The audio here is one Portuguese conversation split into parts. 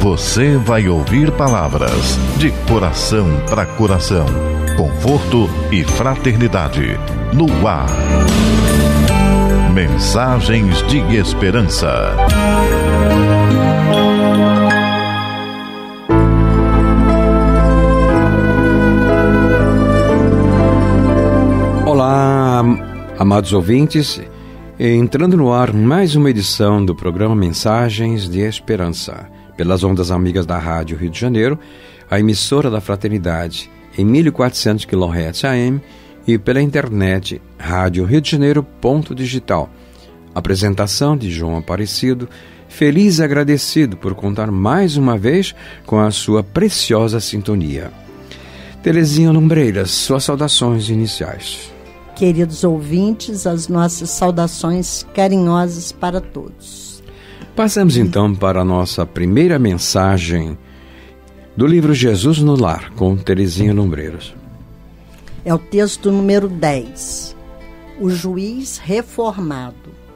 Você vai ouvir palavras de coração para coração, conforto e fraternidade, no ar. Mensagens de esperança. Olá, amados ouvintes, entrando no ar mais uma edição do programa Mensagens de Esperança, pelas ondas amigas da Rádio Rio de Janeiro, a emissora da Fraternidade em 1400 kHz AM e pela internet Rádio Rio de Janeiro.digital. Apresentação de João Aparecido, feliz e agradecido por contar mais uma vez com a sua preciosa sintonia. Terezinha Lumbreiras, suas saudações iniciais. Queridos ouvintes, as nossas saudações carinhosas para todos. Passamos então para a nossa primeira mensagem do livro Jesus no Lar, com Terezinha Lumbreiras. É o texto número 10, o juiz reformado.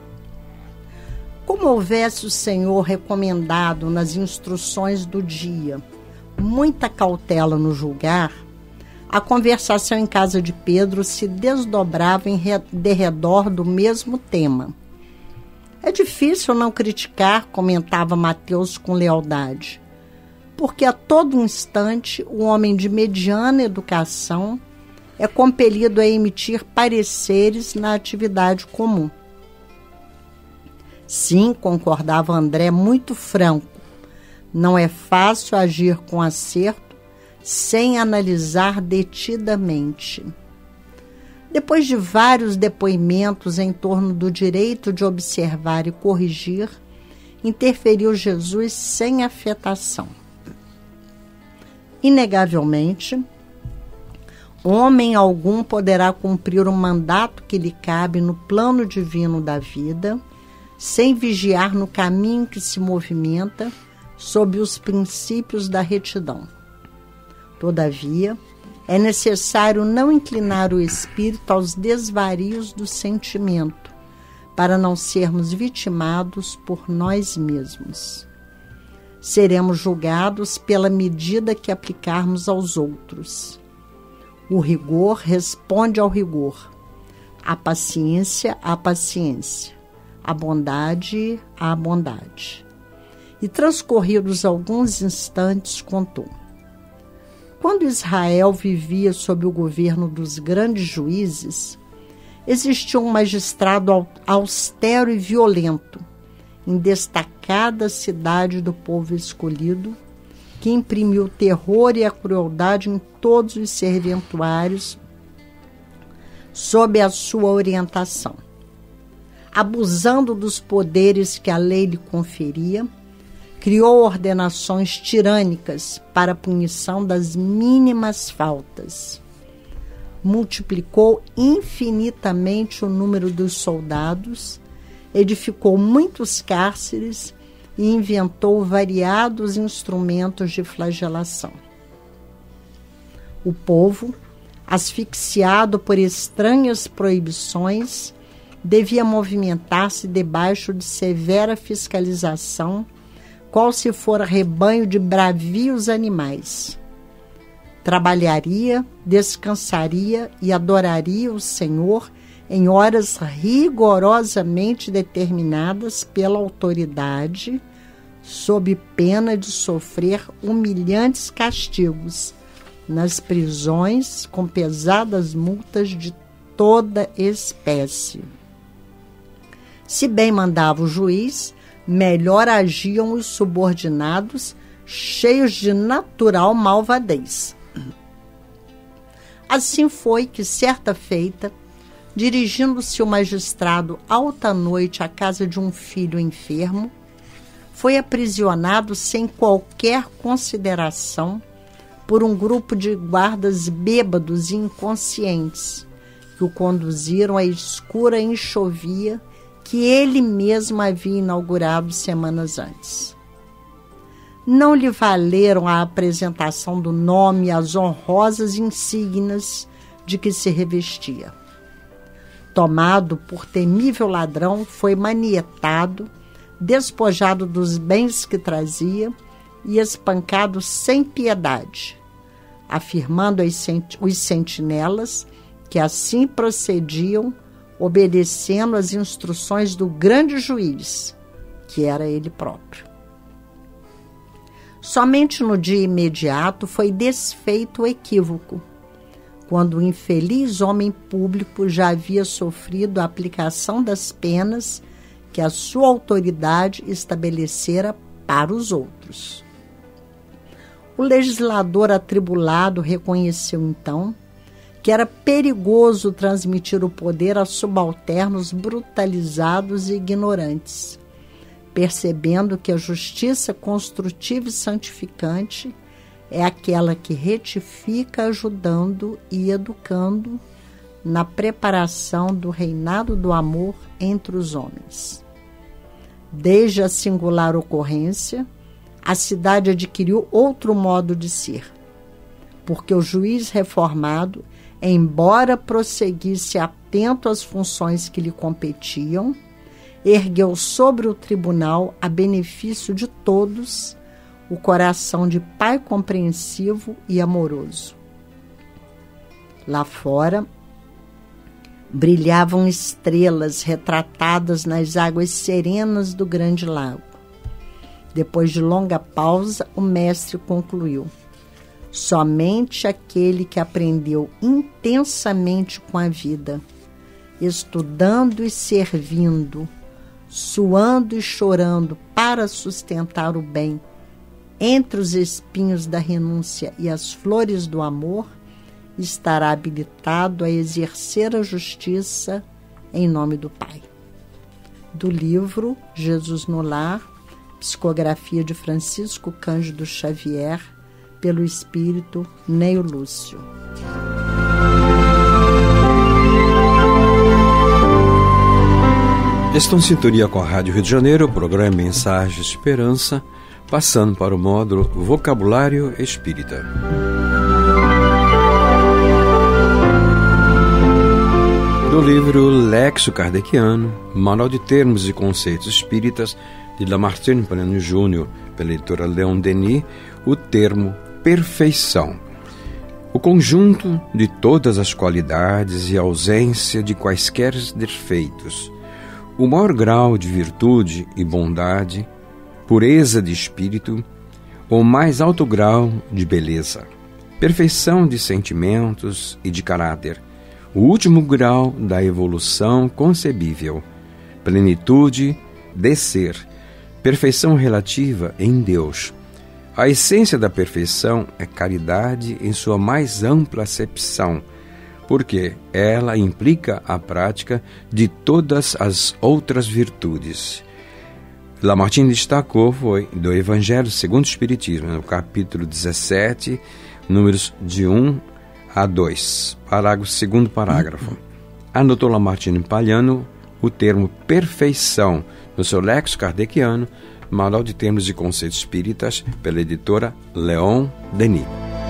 Como houvesse o Senhor recomendado nas instruções do dia muita cautela no julgar, a conversação em casa de Pedro se desdobrava em derredor do mesmo tema. É difícil não criticar, comentava Mateus com lealdade, porque a todo instante o homem de mediana educação é compelido a emitir pareceres na atividade comum. Sim, concordava André muito franco, não é fácil agir com acerto sem analisar detidamente. Depois de vários depoimentos em torno do direito de observar e corrigir, interferiu Jesus sem afetação. Inegavelmente, homem algum poderá cumprir o mandato que lhe cabe no plano divino da vida, sem vigiar no caminho que se movimenta sob os princípios da retidão. Todavia, é necessário não inclinar o espírito aos desvarios do sentimento, para não sermos vitimados por nós mesmos. Seremos julgados pela medida que aplicarmos aos outros. O rigor responde ao rigor, a paciência à paciência, a bondade à bondade. E transcorridos alguns instantes, contou: quando Israel vivia sob o governo dos grandes juízes, existia um magistrado austero e violento, em destacada cidade do povo escolhido, que imprimiu o terror e a crueldade em todos os serventuários sob a sua orientação. Abusando dos poderes que a lei lhe conferia, criou ordenações tirânicas para a punição das mínimas faltas. Multiplicou infinitamente o número dos soldados, edificou muitos cárceres e inventou variados instrumentos de flagelação. O povo, asfixiado por estranhas proibições, devia movimentar-se debaixo de severa fiscalização, qual se fora rebanho de bravios animais. Trabalharia, descansaria e adoraria o Senhor em horas rigorosamente determinadas pela autoridade, sob pena de sofrer humilhantes castigos nas prisões com pesadas multas de toda espécie. Se bem mandava o juiz, melhor agiam os subordinados, cheios de natural malvadez. Assim foi que, certa feita, dirigindo-se o magistrado alta noite à casa de um filho enfermo, foi aprisionado sem qualquer consideração por um grupo de guardas bêbados e inconscientes, que o conduziram à escura enxovia que ele mesmo havia inaugurado semanas antes. Não lhe valeram a apresentação do nome e as honrosas insígnias de que se revestia. Tomado por temível ladrão, foi manietado, despojado dos bens que trazia e espancado sem piedade, afirmando os sentinelas que assim procediam, obedecendo às instruções do grande juiz, que era ele próprio. Somente no dia imediato foi desfeito o equívoco, quando o infeliz homem público já havia sofrido a aplicação das penas que a sua autoridade estabelecera para os outros. O legislador atribulado reconheceu então que era perigoso transmitir o poder a subalternos brutalizados e ignorantes, percebendo que a justiça construtiva e santificante é aquela que retifica, ajudando e educando na preparação do reinado do amor entre os homens. Desde a singular ocorrência, a cidade adquiriu outro modo de ser, porque o juiz reformado, embora prosseguisse atento às funções que lhe competiam, ergueu sobre o tribunal, a benefício de todos, o coração de pai compreensivo e amoroso. Lá fora, brilhavam estrelas retratadas nas águas serenas do grande lago. Depois de longa pausa, o mestre concluiu: somente aquele que aprendeu intensamente com a vida, estudando e servindo, suando e chorando para sustentar o bem, entre os espinhos da renúncia e as flores do amor, estará habilitado a exercer a justiça em nome do Pai. Do livro Jesus no Lar, psicografia de Francisco Cândido Xavier, pelo espírito Neio Lúcio. Estão em sintonia com a Rádio Rio de Janeiro, o programa Mensagem de Esperança, passando para o módulo Vocabulário Espírita. Do livro Lexo Kardeciano, Manual de Termos e Conceitos Espíritas, de Lamartine Palhano Júnior, pela editora Leon Denis, o termo perfeição. O conjunto de todas as qualidades e ausência de quaisquer defeitos, o maior grau de virtude e bondade, pureza de espírito, o mais alto grau de beleza, perfeição de sentimentos e de caráter, o último grau da evolução concebível, plenitude de ser, perfeição relativa em Deus. A essência da perfeição é caridade em sua mais ampla acepção, porque ela implica a prática de todas as outras virtudes. Lamartine destacou foi do Evangelho segundo o Espiritismo, no capítulo 17, números de 1 a 2, parágrafo, segundo parágrafo. Anotou Lamartine Palhano o termo perfeição no seu Lexo Kardeciano, Manual de Termos e Conceitos Espíritas, pela editora Leon Denis.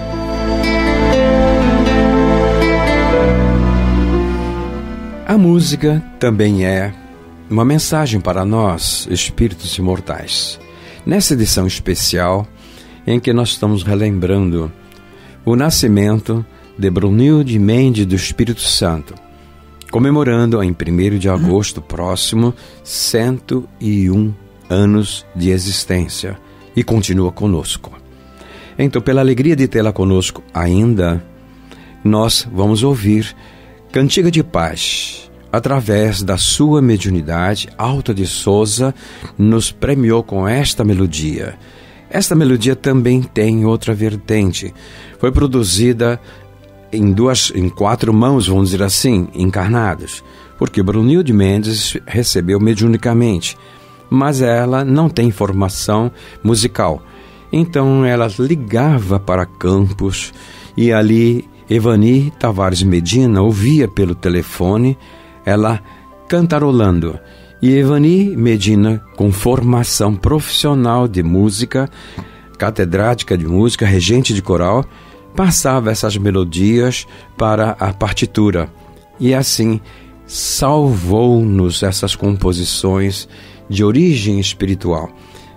A música também é uma mensagem para nós, espíritos imortais. Nessa edição especial, em que nós estamos relembrando o nascimento de Brunilde Mendes do Espírito Santo, comemorando em 1º de agosto próximo 101 anos de existência, e continua conosco. Então, pela alegria de tê-la conosco ainda, nós vamos ouvir Cantiga de Paz. Através da sua mediunidade, Alta de Souza nos premiou com esta melodia. Esta melodia também tem outra vertente. Foi produzida em 4 mãos, vamos dizer assim, encarnadas, porque Brunilde Mendes recebeu mediunicamente, mas ela não tem formação musical. Então ela ligava para Campos e ali Evani Tavares Medina ouvia pelo telefone ela cantarolando. E Evani Medina, com formação profissional de música, catedrática de música, regente de coral, passava essas melodias para a partitura. E assim salvou-nos essas composições de origem espiritual.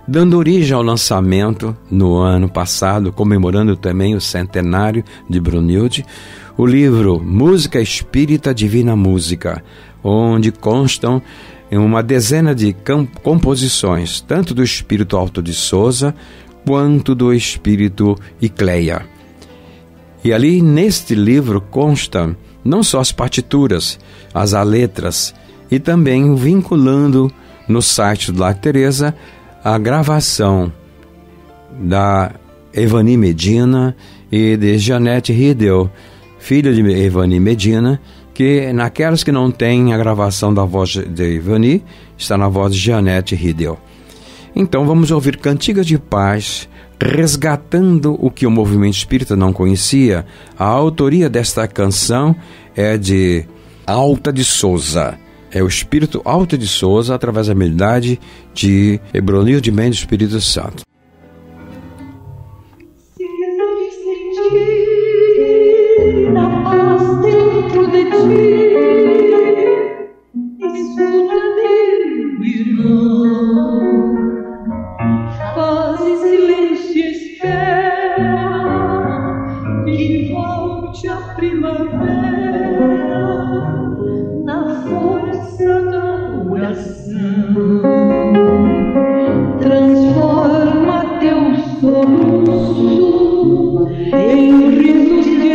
dando origem ao lançamento, no ano passado, comemorando também o centenário de Brunilde, o livro Música Espírita Divina Música, onde constam uma dezena de composições, tanto do espírito Alto de Souza, quanto do espírito Icleia. E ali, neste livro, constam não só as partituras, as letras, e também vinculando no site do Lar Teresa a gravação da Evani Medina e de Janete Riedel, filha de Evani Medina, que naquelas que não tem a gravação da voz de Evani, está na voz de Janete Riedel. Então vamos ouvir Cantigas de Paz, resgatando o que o movimento espírita não conhecia. A autoria desta canção é de Alta de Souza. É o espírito Alta de Souza, através da mediunidade de Brunilde Mendes Espírito Santo. Na paz dentro de ti, escuta meu irmão, faz em silêncio e espera que volte a primavera na força da oração. Transforma teu soluço em risos de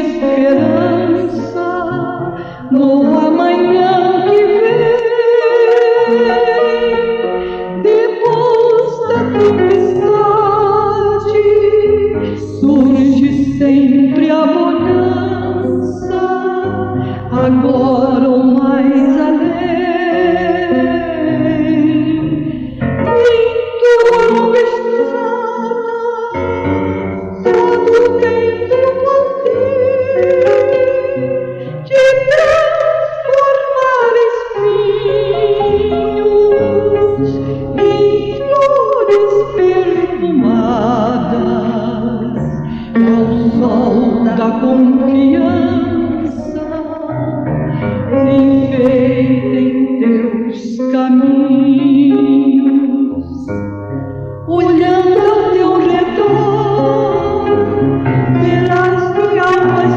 esperança no amanhã que vem. Depois da tempestade surge sempre a bonança, agora o mais além. Em tua longa estrada, todo dentro de transformar espinhos em flores perfumadas, ao sol da confiança, enfeita em teus caminhos, olhando ao teu redor, verás que almas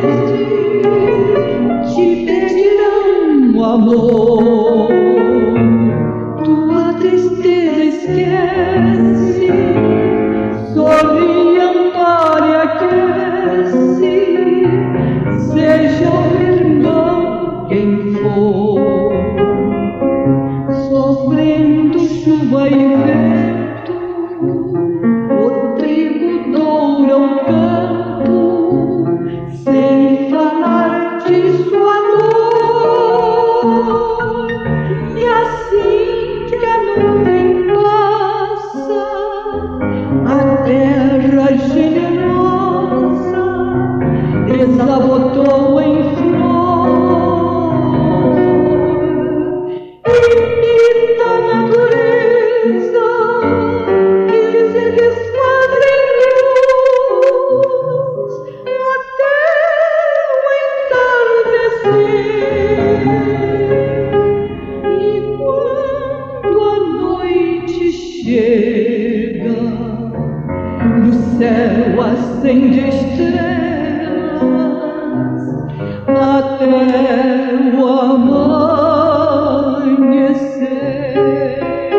tristes te pedirão o amor. Tua tristeza esquece, sorri, ampare, aquece, seja o irmão quem for, sofrendo chuva e vento, o trigo doura o campo, sem falar de sua dor. E assim que a nuvem passa, a terra generosa desabotou em flor. Imita a natureza que se desquadra em luz até o entardecer. E quando a noite chega, no céu acende estrelas até o amanhecer.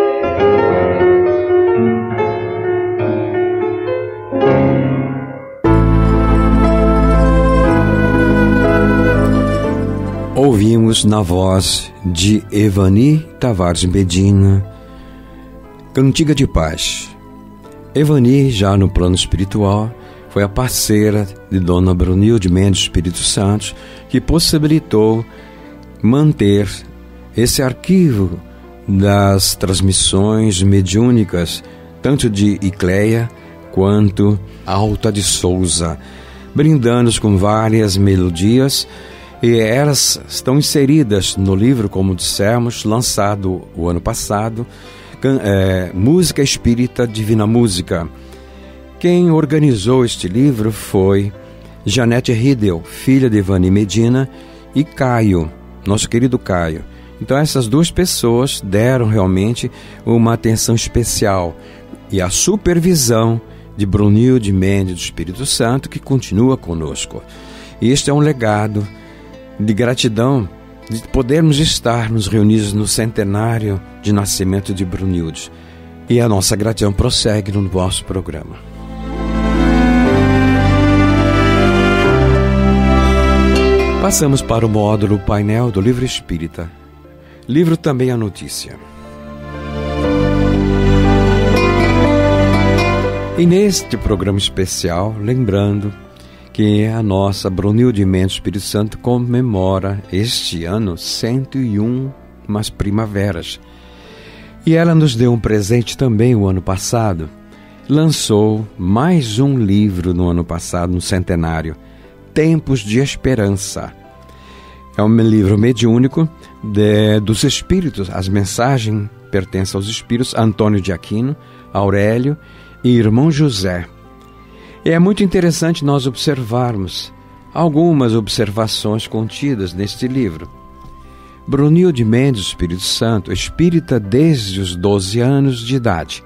Ouvimos na voz de Evani Tavares Medina, Cantiga de Paz. Evani, já no plano espiritual, foi a parceira de Dona Brunilde Mendes Espírito Santo, que possibilitou manter esse arquivo das transmissões mediúnicas, tanto de Icleia quanto Alta de Souza, brindando-nos com várias melodias, e elas estão inseridas no livro, como dissemos, lançado o ano passado, Música Espírita Divina Música. Quem organizou este livro foi Janete Riedel, filha de Evani Medina, e Caio, nosso querido Caio. Então essas duas pessoas deram realmente uma atenção especial. e a supervisão de Brunilde Mendes do Espírito Santo, que continua conosco. E este é um legado de gratidão de podermos estarmos reunidos no centenário de nascimento de Brunilde. E a nossa gratidão prossegue no nosso programa. Passamos para o módulo painel do Livro Espírita. Livro também a notícia. E neste programa especial, lembrando que a nossa Brunilde Mendes Espírito Santo comemora este ano 101 primaveras. E ela nos deu um presente também o ano passado. Lançou mais um livro no ano passado, no centenário, Tempos de Esperança. É um livro mediúnico dos Espíritos. As mensagens pertencem aos Espíritos Antônio de Aquino, Aurélio e Irmão José. E é muito interessante nós observarmos algumas observações contidas neste livro. Brunilde Mendes Espírito Santo, espírita desde os 12 anos de idade.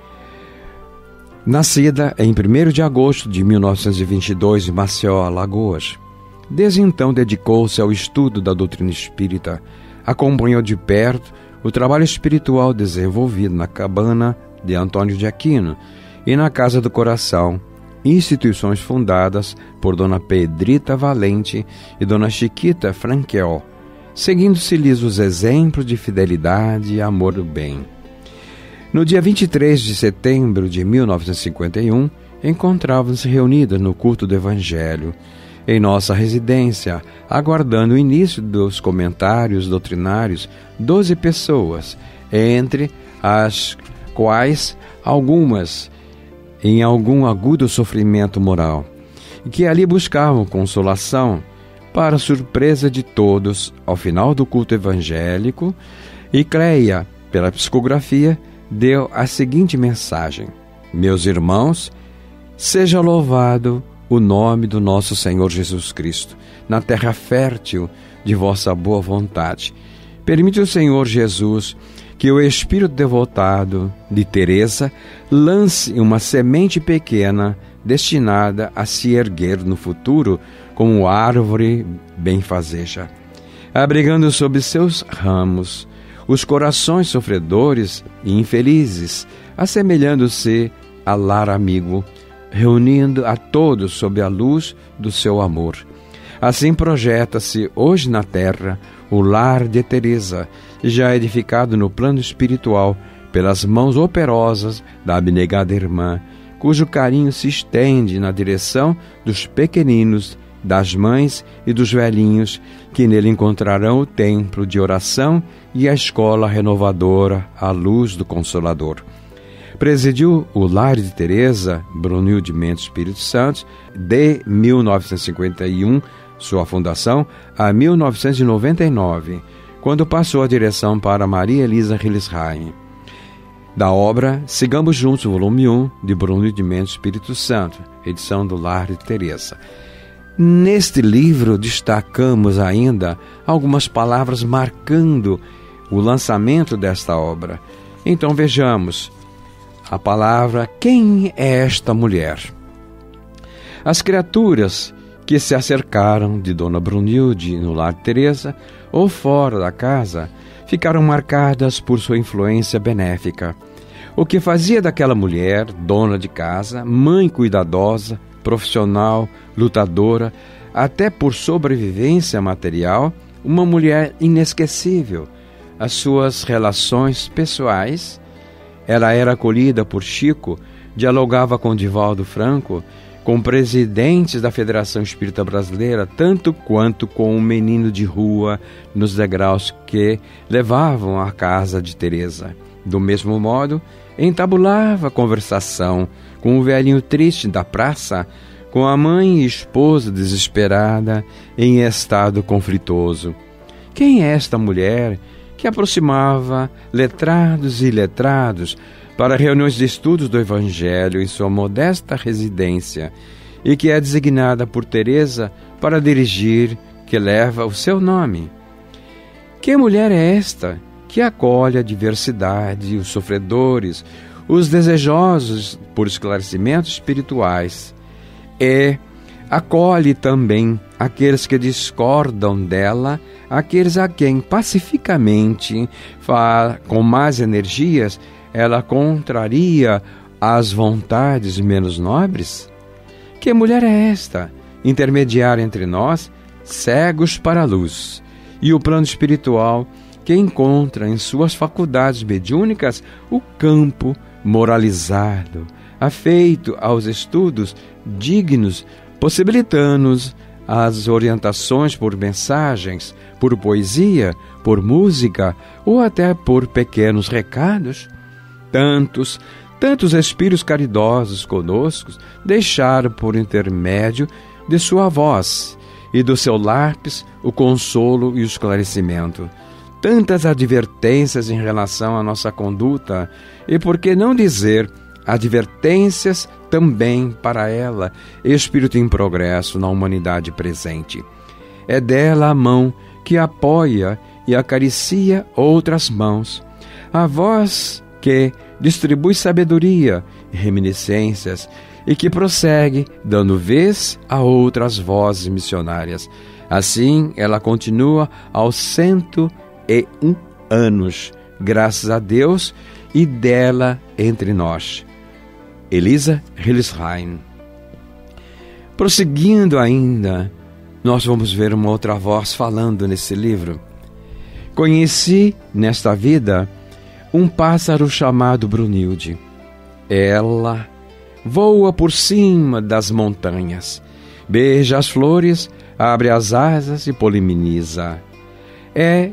Nascida em 1º de agosto de 1922 em Maceió, Alagoas. Desde então dedicou-se ao estudo da doutrina espírita, acompanhou de perto o trabalho espiritual desenvolvido na Cabana de Antônio de Aquino e na Casa do Coração, instituições fundadas por Dona Pedrita Valente e Dona Chiquita Franquel, seguindo-se-lhes os exemplos de fidelidade e amor do bem. No dia 23 de setembro de 1951, encontrávamos-nos reunidas no culto do Evangelho, em nossa residência, aguardando o início dos comentários doutrinários, 12 pessoas, entre as quais algumas em algum agudo sofrimento moral, e que ali buscavam consolação. Para surpresa de todos, ao final do culto evangélico, e Cleia, pela psicografia, deu a seguinte mensagem: Meus irmãos, seja louvado o nome do nosso Senhor Jesus Cristo, na terra fértil de vossa boa vontade. Permite o Senhor Jesus que o espírito devotado de Teresa lance uma semente pequena destinada a se erguer no futuro como árvore benfazeja, abrigando sob seus ramos os corações sofredores e infelizes, assemelhando-se a lar amigo, reunindo a todos sob a luz do seu amor. Assim projeta-se hoje na terra o lar de Teresa, já edificado no plano espiritual pelas mãos operosas da abnegada irmã, cujo carinho se estende na direção dos pequeninos, das mães e dos velhinhos, que nele encontrarão o templo de oração e a escola renovadora à luz do Consolador. Presidiu o Lar de Teresa, Brunilde Mendes Espírito Santo, de 1951, sua fundação, a 1999, quando passou a direção para Maria Elisa Hillesheim. Da obra Sigamos Juntos, volume 1, de Brunilde Mendes Espírito Santo, edição do Lar de Teresa. Neste livro destacamos ainda algumas palavras marcando o lançamento desta obra. Então vejamos a palavra: quem é esta mulher? As criaturas que se acercaram de Dona Brunilde no Lar de Teresa ou fora da casa ficaram marcadas por sua influência benéfica. O que fazia daquela mulher, dona de casa, mãe cuidadosa, profissional, lutadora, até por sobrevivência material, uma mulher inesquecível. As suas relações pessoais, ela era acolhida por Chico, dialogava com Divaldo Franco, com presidentes da Federação Espírita Brasileira, tanto quanto com um menino de rua nos degraus que levavam à casa de Teresa. Do mesmo modo, entabulava conversação com o velhinho triste da praça, com a mãe e esposa desesperada em estado conflituoso. Quem é esta mulher que aproximava letrados e iletrados para reuniões de estudos do Evangelho em sua modesta residência e que é designada por Teresa para dirigir, que leva o seu nome? Que mulher é esta que acolhe a diversidade, os sofredores, os desejosos por esclarecimentos espirituais. Acolhe também aqueles que discordam dela, aqueles a quem pacificamente, com más energias, ela contraria as vontades menos nobres? Que mulher é esta, intermediária entre nós, cegos para a luz, e o plano espiritual que encontra em suas faculdades mediúnicas o campo moralizado, afeito aos estudos dignos, possibilitando-nos as orientações por mensagens, por poesia, por música ou até por pequenos recados? Tantos espíritos caridosos conosco deixaram por intermédio de sua voz e do seu lápis o consolo e o esclarecimento. Tantas advertências em relação à nossa conduta e, por que não dizer, advertências também para ela, espírito em progresso na humanidade presente. É dela a mão que apoia e acaricia outras mãos, a voz que distribui sabedoria e reminiscências e que prossegue dando vez a outras vozes missionárias. Assim, ela continua aos 101 anos, graças a Deus, e dela entre nós. Elisa Hildesheim. Prosseguindo ainda, nós vamos ver uma outra voz falando nesse livro. Conheci, nesta vida, um pássaro chamado Brunilde. Ela voa por cima das montanhas, beija as flores, abre as asas e poliminiza. É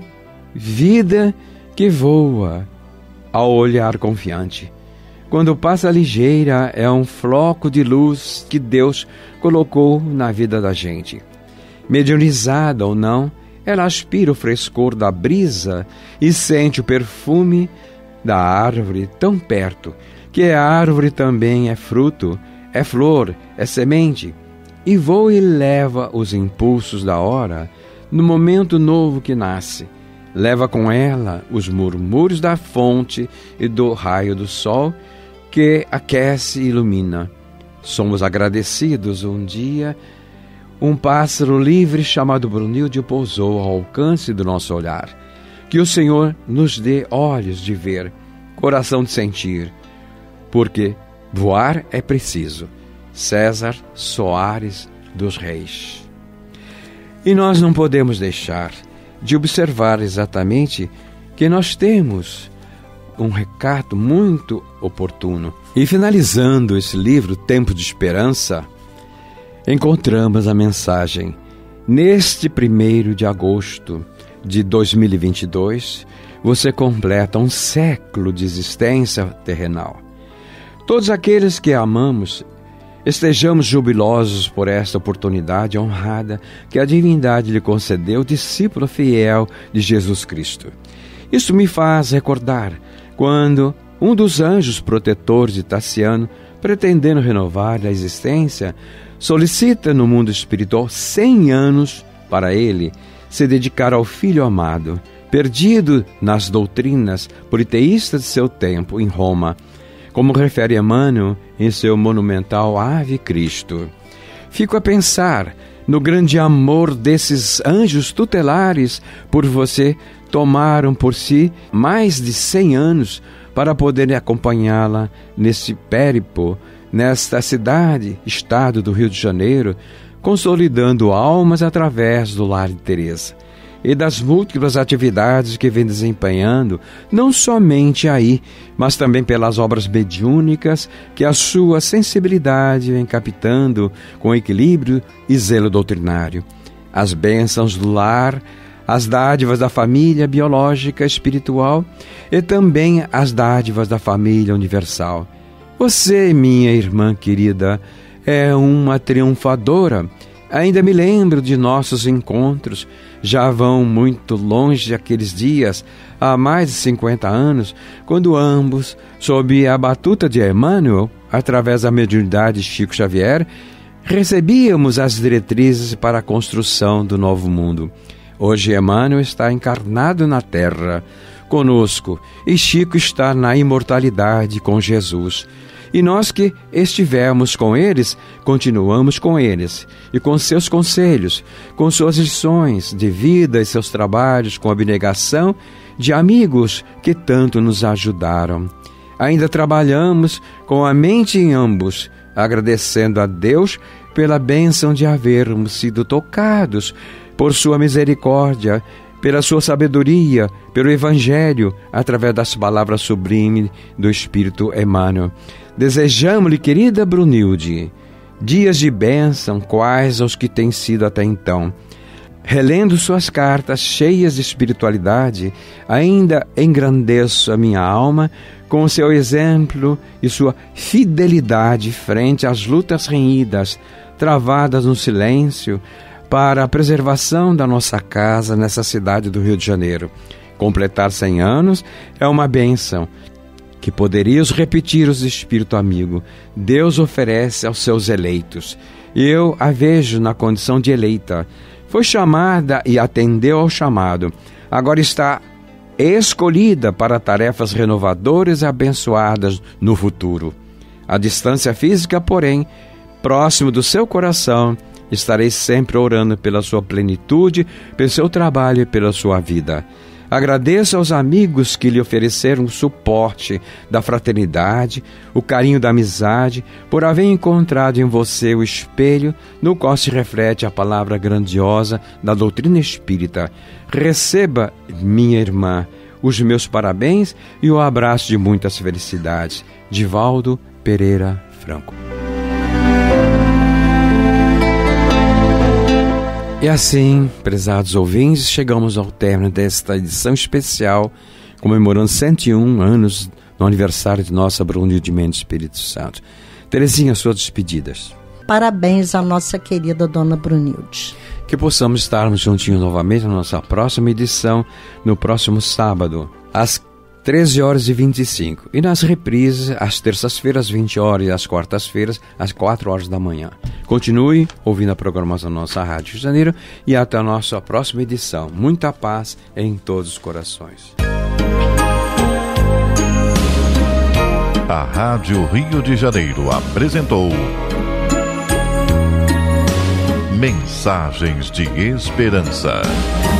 vida que voa ao olhar confiante. Quando passa ligeira, é um floco de luz que Deus colocou na vida da gente. Mediunizada ou não, ela aspira o frescor da brisa e sente o perfume da árvore tão perto, que a árvore também é fruto, é flor, é semente, e voa e leva os impulsos da hora no momento novo que nasce. Leva com ela os murmúrios da fonte e do raio do sol que aquece e ilumina. Somos agradecidos. Um dia, um pássaro livre chamado Brunilde pousou ao alcance do nosso olhar. Que o Senhor nos dê olhos de ver, coração de sentir, porque voar é preciso. César Soares dos Reis. E nós não podemos deixar de observar exatamente que nós temos um recado muito oportuno. E finalizando esse livro, Tempo de Esperança, encontramos a mensagem: neste 1º de agosto de 2022, você completa um século de existência terrenal. Todos aqueles que amamos, estejamos jubilosos por esta oportunidade honrada que a divindade lhe concedeu, discípulo fiel de Jesus Cristo. Isso me faz recordar quando um dos anjos protetores de Tassiano, pretendendo renovar a existência, solicita no mundo espiritual 100 anos para ele se dedicar ao Filho amado, perdido nas doutrinas politeístas de seu tempo em Roma, como refere Emmanuel em seu monumental Ave Cristo. Fico a pensar no grande amor desses anjos tutelares por você. Tomaram por si mais de 100 anos para poderem acompanhá-la nesse périplo, nesta cidade, estado do Rio de Janeiro, consolidando almas através do Lar de Teresa e das múltiplas atividades que vem desempenhando, não somente aí, mas também pelas obras mediúnicas que a sua sensibilidade vem captando com equilíbrio e zelo doutrinário. As bênçãos do lar, as dádivas da família biológica espiritual e também as dádivas da família universal. Você, minha irmã querida, é uma triunfadora. Ainda me lembro de nossos encontros. Já vão muito longe aqueles dias, há mais de 50 anos, quando ambos, sob a batuta de Emmanuel, através da mediunidade de Chico Xavier, recebíamos as diretrizes para a construção do novo mundo. Hoje Emmanuel está encarnado na Terra, conosco e Chico está na imortalidade com Jesus. E nós que estivemos com eles, continuamos com eles, e com seus conselhos, com suas lições de vida e seus trabalhos, com abnegação de amigos que tanto nos ajudaram. Ainda trabalhamos com a mente em ambos, agradecendo a Deus pela bênção de havermos sido tocados por sua misericórdia, pela sua sabedoria, pelo Evangelho, através das palavras sublimes do Espírito Emmanuel. Desejamos-lhe, querida Brunilde, dias de bênção quais os que têm sido até então. Relendo suas cartas cheias de espiritualidade, ainda engrandeço a minha alma com o seu exemplo e sua fidelidade frente às lutas renhidas, travadas no silêncio, para a preservação da nossa casa nessa cidade do Rio de Janeiro. Completar 100 anos é uma bênção que poderias repetir os espírito amigo. Deus oferece aos seus eleitos. Eu a vejo na condição de eleita. Foi chamada e atendeu ao chamado. Agora está escolhida para tarefas renovadoras e abençoadas no futuro. À distância física, porém, próximo do seu coração, estarei sempre orando pela sua plenitude, pelo seu trabalho e pela sua vida. Agradeço aos amigos que lhe ofereceram o suporte da fraternidade, o carinho da amizade, por haver encontrado em você o espelho no qual se reflete a palavra grandiosa da doutrina espírita. Receba, minha irmã, os meus parabéns e o abraço de muitas felicidades. Divaldo Pereira Franco. E assim, prezados ouvintes, chegamos ao término desta edição especial, comemorando 101 anos no aniversário de nossa Brunilde Mendes Espírito Santo. Terezinha, suas despedidas. Parabéns à nossa querida Dona Brunilde. Que possamos estarmos juntinhos novamente na nossa próxima edição, no próximo sábado, às 13h25. E nas reprises, às terças-feiras, às 20h, e às quartas-feiras, às 4h da manhã. Continue ouvindo a programação da nossa Rádio Rio de Janeiro e até a nossa próxima edição. Muita paz em todos os corações. A Rádio Rio de Janeiro apresentou Mensagens de Esperança.